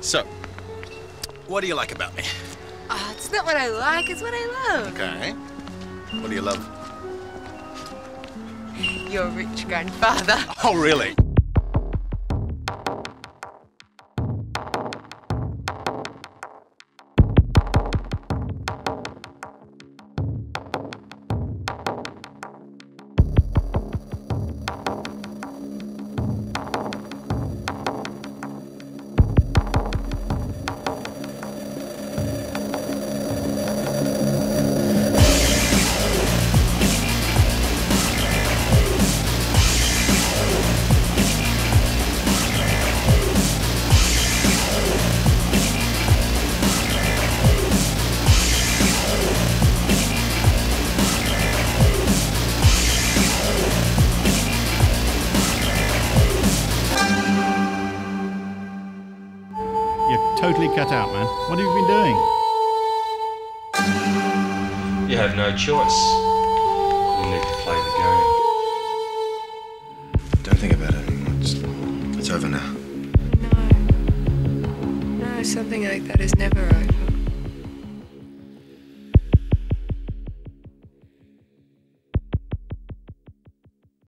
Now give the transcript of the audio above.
So, what do you like about me? Oh, it's not what I like, it's what I love. Okay. What do you love? Your rich grandfather. Oh, really? Totally cut out, man. What have you been doing? You have no choice. You need to play the game. Don't think about it anymore. It's over now. No, something like that is never over.